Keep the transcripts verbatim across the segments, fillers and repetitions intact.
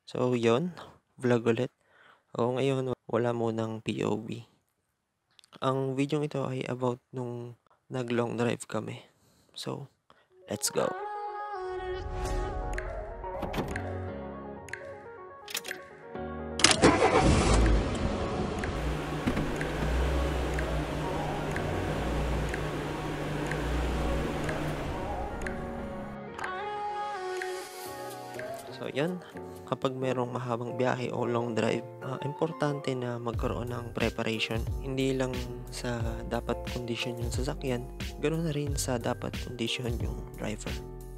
So yun, vlog ulit. O ngayon wala munang P O V. Ang video ito ay about nung nag-long drive kami. So, let's go. So yan, kapag merong mahabang biyahe o long drive, uh, importante na magkaroon ng preparation. Hindi lang sa dapat condition yung sasakyan, ganoon na rin sa dapat condition yung driver.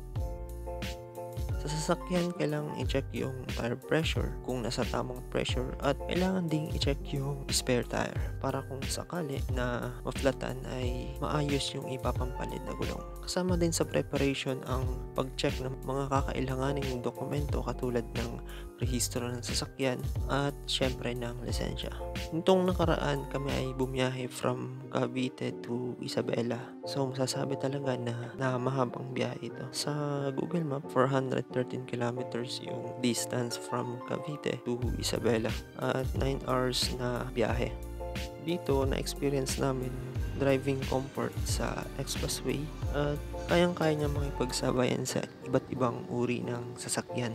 Sa sasakyan, kailangan i-check yung tire pressure kung nasa tamang pressure at kailangan ding i-check yung spare tire para kung sakali na maflatan ay maayos yung ipapampalit na gulong. Kasama din sa preparation ang pag-check ng mga kakailanganing dokumento katulad ng rehistro ng sasakyan at syempre ng lisensya. Nitong nakaraan kami ay bumiyahe from Cavite to Isabela. So masasabi talaga na, na mahabang biyahe ito. Sa Google Map, four hundred thirteen kilometers yung distance from Cavite to Isabela at nine hours na biyahe. Dito na-experience namin driving comfort sa expressway at kayang-kaya niya makipagsabayan sa iba't ibang uri ng sasakyan.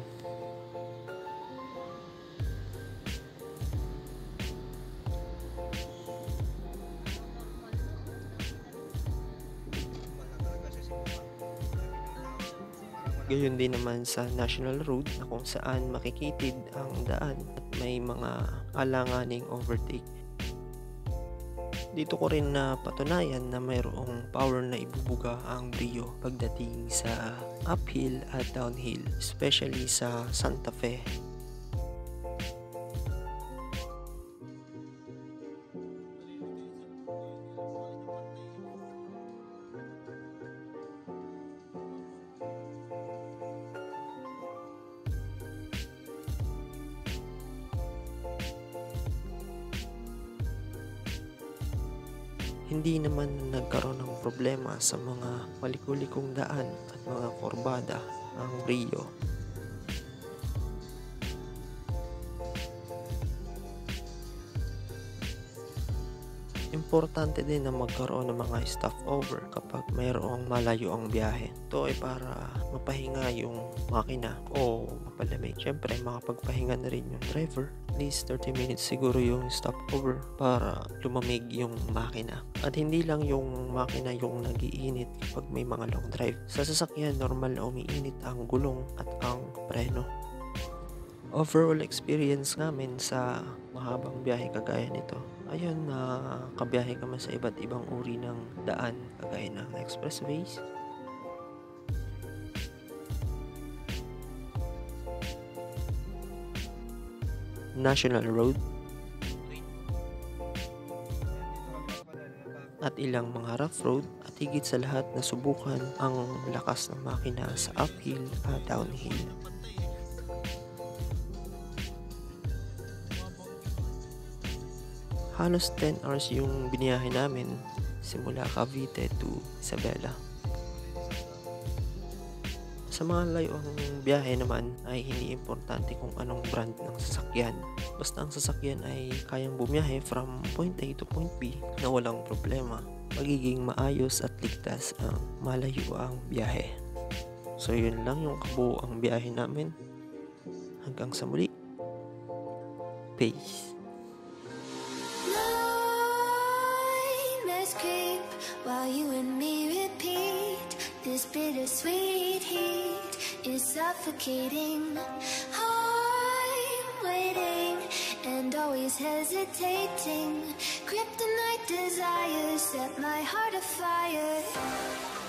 Gayon din naman sa national road na kung saan makikitid ang daan at may mga alanganing overtake. Dito ko rin na patunayan na mayroong power na ibubuga ang Brio pagdating sa uphill at downhill, especially sa Santa Fe. Hindi naman nagkaroon ng problema sa mga malikulikong daan at mga kurbada ang Brio. Importante din na magkaroon ng mga stopover kapag mayroong malayo ang biyahe. Ito ay para mapahinga yung makina o mapalamig. Siyempre, makapagpahinga na rin yung driver. At least thirty minutes siguro yung stopover para lumamig yung makina. At hindi lang yung makina yung nagiinit kapag may mga long drive. Sa sasakyan, normal na umiinit ang gulong at ang preno. Overall experience namin sa mahabang biyahe kagaya nito, ayun na uh, kabiyahe kami sa iba't ibang uri ng daan kagaya ng expressways, national road, at ilang mga rough road, at higit sa lahat na subukan ang lakas ng makina sa uphill at downhill. Halos ten hours yung biniyahe namin simula Cavite to Isabela. Sa mga layong biyahe naman ay hindi importante kung anong brand ng sasakyan. Basta ang sasakyan ay kayang bumiyahe from point A to point B na walang problema. Magiging maayos at ligtas ang malayo ang biyahe. So yun lang yung kabuuang biyahe namin. Hanggang sa muli. Peace. While you and me repeat, this bittersweet heat is suffocating. I'm waiting and always hesitating. Kryptonite desires set my heart afire.